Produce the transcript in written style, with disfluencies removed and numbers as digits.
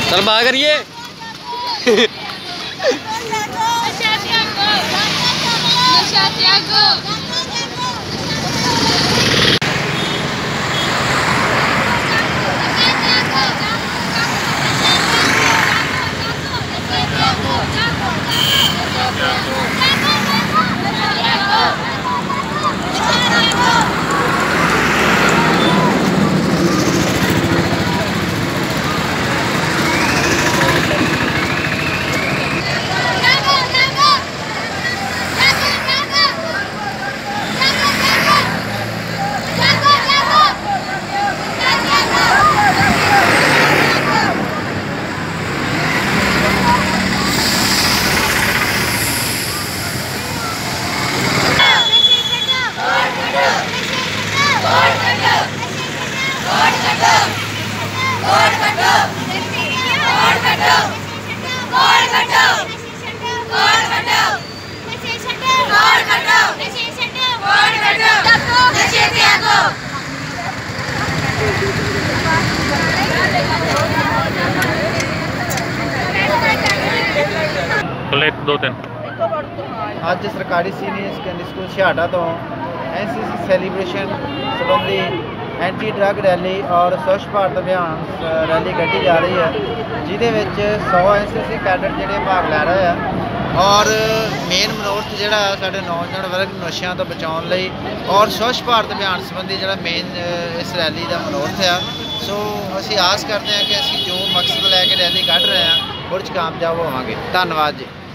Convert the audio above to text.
चल बाहर करिए। ਅੱਜ ਸਰਕਾਰੀ ਸੀਨੀਅਰ ਸੈਕੰਡਰੀ ਸਕੂਲ ਛਿਹਾਟਾ ਤੋਂ NCC ਸੈਲੀਬ੍ਰੇਸ਼ਨ ਸੰਬੰਧੀ ਐਂਟੀ ਡਰੱਗ ਰੈਲੀ ਔਰ ਸਵੱਛ ਭਾਰਤ ਅਭਿਆਨ ਰੈਲੀ ਕੱਢੀ ਜਾ ਰਹੀ ਹੈ, ਜਿਹਦੇ ਵਿੱਚ 100 NCC ਕੈਡਟ ਜਿਹੜੇ ਭਾਗ ਲੈ ਰਹੇ ਆ ਔਰ ਮੇਨ ਮਨੋਰਥ ਜਿਹੜਾ ਸਾਡੇ ਨੌਜਵਾਨ ਵਰਗ ਨਸ਼ਿਆਂ ਤੋਂ ਬਚਾਉਣ ਲਈ ਔਰ ਸਵੱਛ ਭਾਰਤ ਅਭਿਆਨ ਸੰਬੰਧੀ ਜਿਹੜਾ ਮੇਨ ਇਸ ਰੈਲੀ ਦਾ ਮਨੋਰਥ ਆ। ਸੋ ਅਸੀਂ ਆਸ ਕਰਦੇ ਹਾਂ ਕਿ ਅਸੀਂ ਜੋ ਮਕਸਦ ਲੈ ਕੇ ਰੈਲੀ ਕੱਢ ਰਹੇ ਹਾਂ ਉਹ 'ਚ ਕਾਮਯਾਬ ਹੋਵਾਂਗੇ। ਧੰਨਵਾਦ ਜੀ।